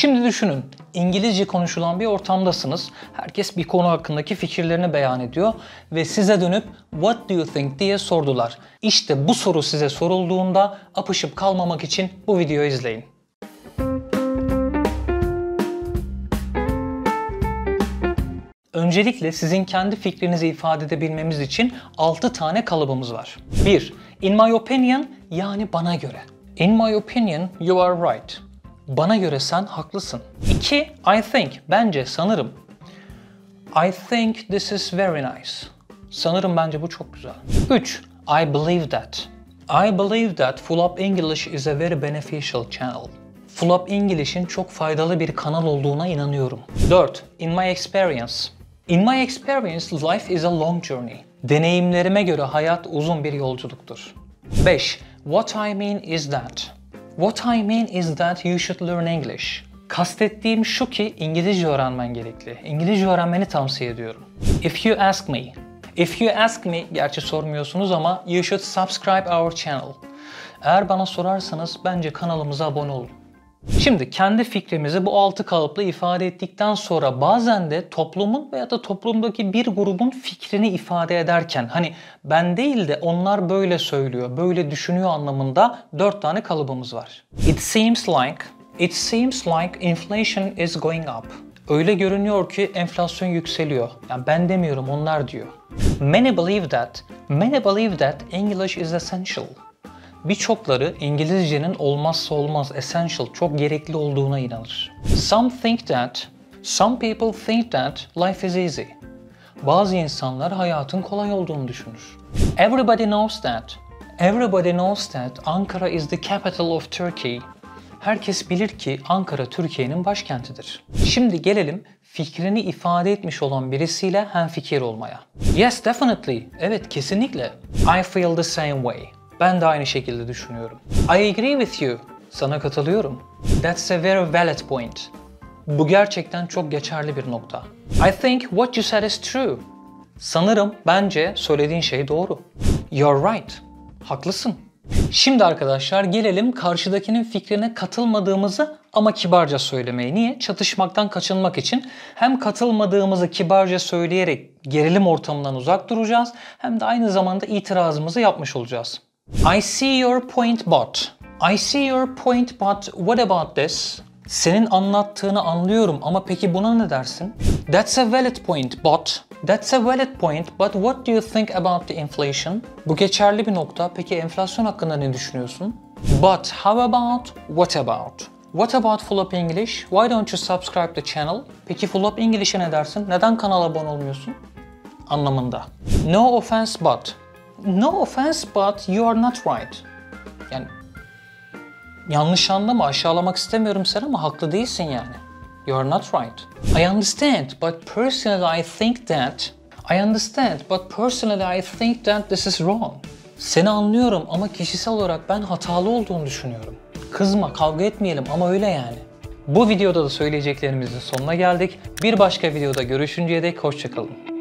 Şimdi düşünün, İngilizce konuşulan bir ortamdasınız. Herkes bir konu hakkındaki fikirlerini beyan ediyor ve size dönüp "What do you think?" diye sordular. İşte bu soru size sorulduğunda apışıp kalmamak için bu videoyu izleyin. Öncelikle sizin kendi fikrinizi ifade edebilmemiz için 6 tane kalıbımız var. 1. In my opinion, yani bana göre. In my opinion, you are right. Bana göre sen haklısın. 2. I think, bence, sanırım. I think this is very nice. Sanırım bence bu çok güzel. 3. I believe that. I believe that Full Up English is a very beneficial channel. Full Up English'in çok faydalı bir kanal olduğuna inanıyorum. 4. In my experience. In my experience, life is a long journey. Deneyimlerime göre hayat uzun bir yolculuktur. 5. What I mean is that. What I mean is that you should learn English. Kastettiğim şu ki İngilizce öğrenmen gerekli. İngilizce öğrenmeni tavsiye ediyorum. If you ask me. If you ask me, gerçi sormuyorsunuz ama you should subscribe our channel. Eğer bana sorarsanız bence kanalımıza abone olun. Şimdi kendi fikrimizi bu 6 kalıpla ifade ettikten sonra bazen de toplumun veya da toplumdaki bir grubun fikrini ifade ederken hani ben değil de onlar böyle söylüyor, böyle düşünüyor anlamında 4 tane kalıbımız var. It seems like inflation is going up. Öyle görünüyor ki enflasyon yükseliyor. Yani ben demiyorum, onlar diyor. Many believe that English is essential. Birçokları İngilizcenin olmazsa olmaz, essential, çok gerekli olduğuna inanır. Some people think that life is easy. Bazı insanlar hayatın kolay olduğunu düşünür. Everybody knows that Ankara is the capital of Turkey. Herkes bilir ki Ankara Türkiye'nin başkentidir. Şimdi gelelim fikrini ifade etmiş olan birisiyle hemfikir olmaya. Yes, definitely. Evet, kesinlikle. I feel the same way. Ben de aynı şekilde düşünüyorum. I agree with you. Sana katılıyorum. That's a very valid point. Bu gerçekten çok geçerli bir nokta. I think what you said is true. Sanırım, bence söylediğin şey doğru. You're right. Haklısın. Şimdi arkadaşlar gelelim karşıdakinin fikrine katılmadığımızı ama kibarca söylemeye. Niye? Çatışmaktan kaçınmak için hem katılmadığımızı kibarca söyleyerek gerilim ortamından uzak duracağız hem de aynı zamanda itirazımızı yapmış olacağız. I see your point but what about this? Senin anlattığını anlıyorum ama peki buna ne dersin? That's a valid point but what do you think about the inflation? Bu geçerli bir nokta. Peki enflasyon hakkında ne düşünüyorsun? But how about, what about? What about Full Up English? Why don't you subscribe the channel? Peki Full Up English'e ne dersin? Neden kanala abone olmuyorsun? Anlamında. No offense but you are not right. Yani yanlış anlama, aşağılamak istemiyorum seni ama haklı değilsin yani. You are not right. I understand, but personally I think that this is wrong. Seni anlıyorum ama kişisel olarak ben hatalı olduğunu düşünüyorum. Kızma, kavga etmeyelim ama öyle yani. Bu videoda da söyleyeceklerimizin sonuna geldik. Bir başka videoda görüşünceye dek hoşça kalın.